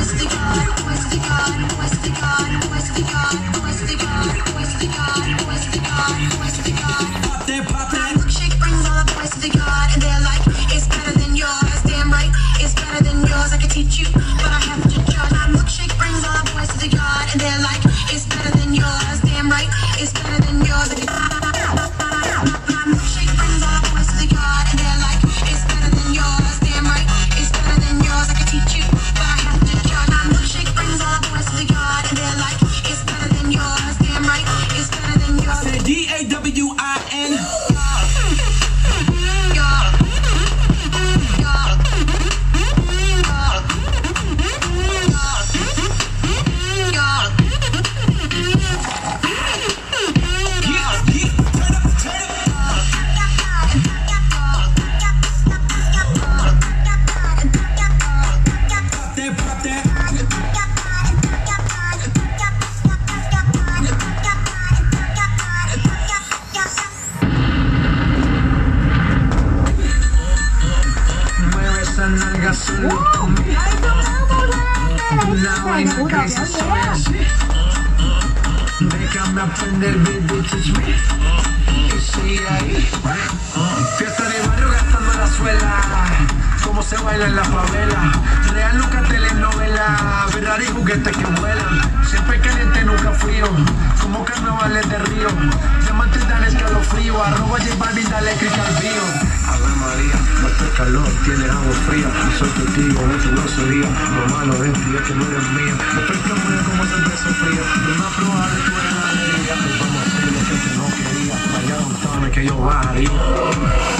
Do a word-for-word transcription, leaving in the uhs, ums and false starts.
Déjame aprender, baby, teach me. Y sigue ahí. Fiesta de barrio gastando la suela. Cómo se baila en la favela. Real nunca telenovela. Ferrari juguetes que vuelan. Siempre caliente, nunca frío. Como carnavales de río. Diamantes dan escalofrío. Arroba J Balvin, dale click al bio. Ave María, nuestro calor tiene agua fría. Y soy testigo de tu grosería. Lo malo de ti es que no eres mía. Me perfume como cerveza fría. Una prueba de tu alegría. Vamos a hacer lo que tú no querías. Vaya un que yo bajaría.